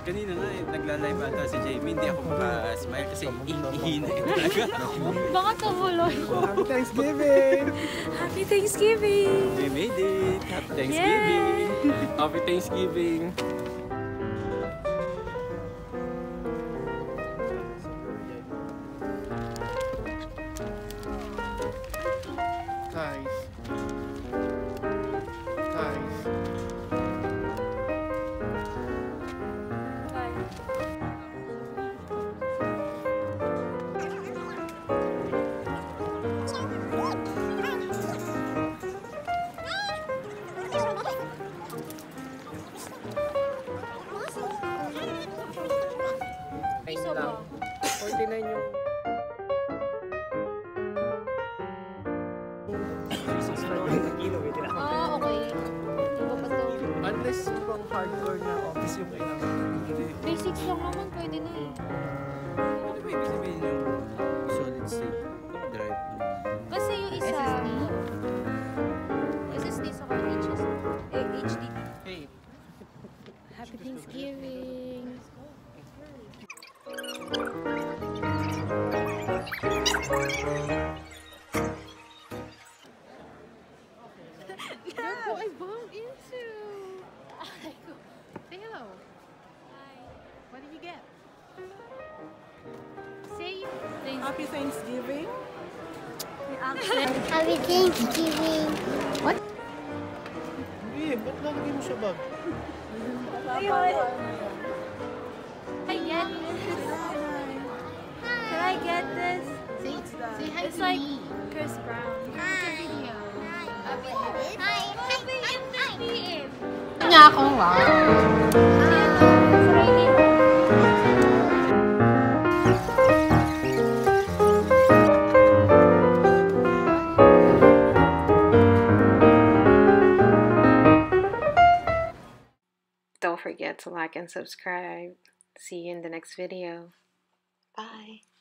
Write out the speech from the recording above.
Kanina nga, nagla-live ata si Jamie, hindi ako maka-smile kasi ihina talaga. Baka tumuloy. Happy Thanksgiving! Happy Thanksgiving! We made it! Happy Thanksgiving! Happy Thanksgiving! Guys. Guys. Piso ba? 49 yung... Ah, okay. Iba pa to. Unless pang hardcore na office yung kailangan. Basics lang naman, pwede na eh. Ano ba ibig sabihin yung solid state drive? Kasi yung isa... SSD sa HD. Hey. Happy Thanksgiving! Look what I bumped into. Say hello. Hi. What did you get? Say Happy Thanksgiving! Happy Thanksgiving. Hindi, ba't lalagay mo sa bag? I get Can I get this? say hi It's to like me. Chris Brown. Video. Nga akong wow. Don't forget to like and subscribe. See you in the next video. Bye.